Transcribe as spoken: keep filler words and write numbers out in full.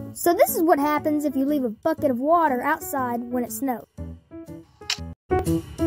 So this is what happens if you leave a bucket of water outside when it snows.